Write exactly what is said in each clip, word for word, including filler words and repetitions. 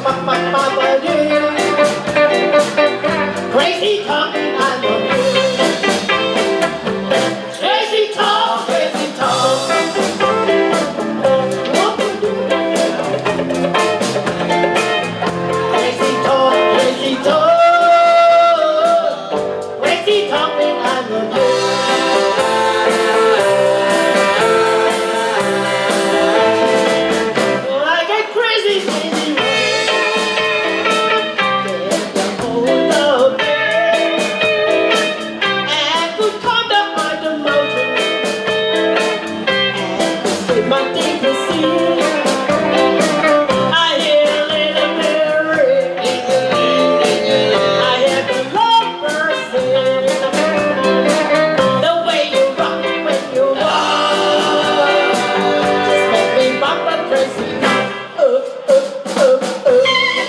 Crazy talking, I love you. Crazy talk, crazy talk. Crazy talk, crazy talk. Crazy talking, I love you. I get crazy, crazy. My deepest sea, I hear a little bit I hear the lovers sing. The way you rock when you walk just make me bump a crazy. Uh, uh, uh, uh.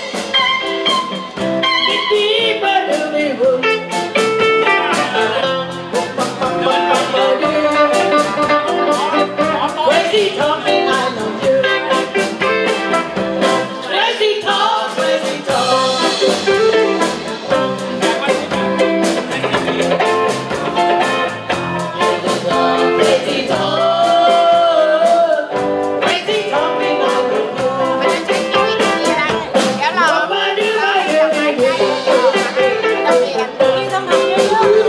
Deeper to the room. Crazy talking, I love you. Crazy talk, crazy talk. Crazy talk, crazy talking, I love you. มันจะใช้ชีวิตอย่างนี้นะเดี๋ยวเราเราเปลี่ยนที่ต้องทำเยอะๆ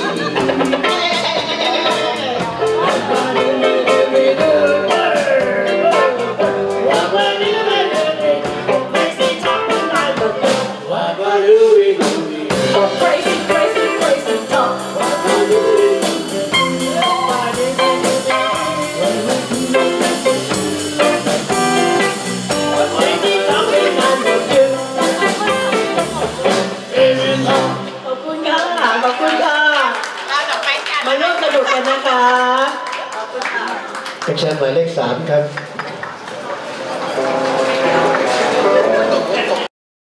Crazy, crazy, crazy talk. Crazy talking, I love you. ขอบคุณค่ะขอบคุณค่ะมาร่วมสนุกกันนะคะเชิญหมายเลขสามครับ